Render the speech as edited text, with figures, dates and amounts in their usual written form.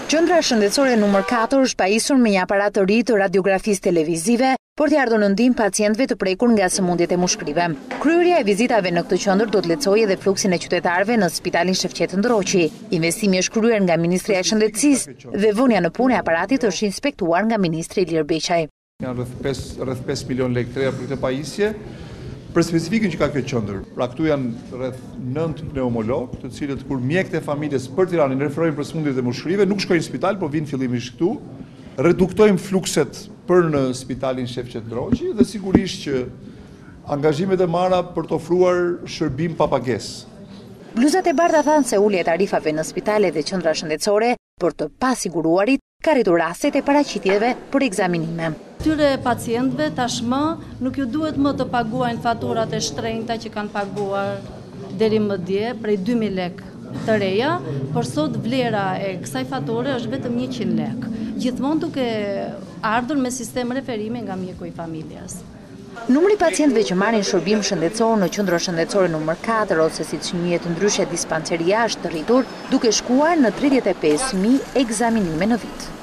Qendra shëndetësore numër 4 është pajisur me një aparat të ri të radiografisë televizive për t'i ardhur në ndihmë pacientëve të prekur nga sëmundjet e mushkërive. Kryerja e vizitave në këtë qendër do të lehtësojë edhe fluksin e qytetarëve në Spitalin Shefqet Ndroqi. Investimi është kryer nga Ministria e Shëndetësisë dhe vënia në punë e aparatit është inspektuar nga Ministri Ilir Beqaj. Janë rreth 5 milion lekë të reja për këtë pajisje. Për specifikën që ka kjo qendër, pra këtu janë rreth 9 pneumologë, të cilët kur mjekët e familjes për Tiranin referojnë për sëmundjet e mushkërive, nuk shkojnë në spital, po vinë fillimisht këtu. Reduktojmë flukset për në Spitalin Shefqet Ndroqi dhe sigurisht që angazhimet e marra për të ofruar shërbim pa pagesë. Bluzat e bardha thanë se ulja e tarifave në spitalet dhe qendra shëndetësore për të pasiguruarit ka rritur rastet e paraqitjeve për ekzaminime. Këtyre pacientëve tashmë nuk ju duhet më të paguajnë faturat e shtrenjta që kanë paguar deri më dje, prej 2000 lekë të reja, por sot vlera e kësaj fature është vetëm 100 lekë, gjithmonë duke ardhur me sistem referimi nga mjeku i familjes. Numri pacientëve që marrin shërbim shëndetësor në qendrën shëndetësore numër 4 ose siç njihet ndryshe dispanseria është rritur duke shkuar në 35.000 ekzaminime në vit.